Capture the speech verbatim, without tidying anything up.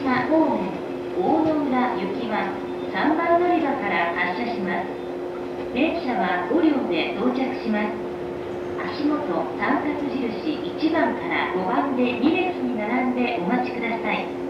島方面大野浦行きはさんばん乗り場から発車します。電車はご両で到着します。足元三角印いちばんからごばんでに列に並んでお待ちください。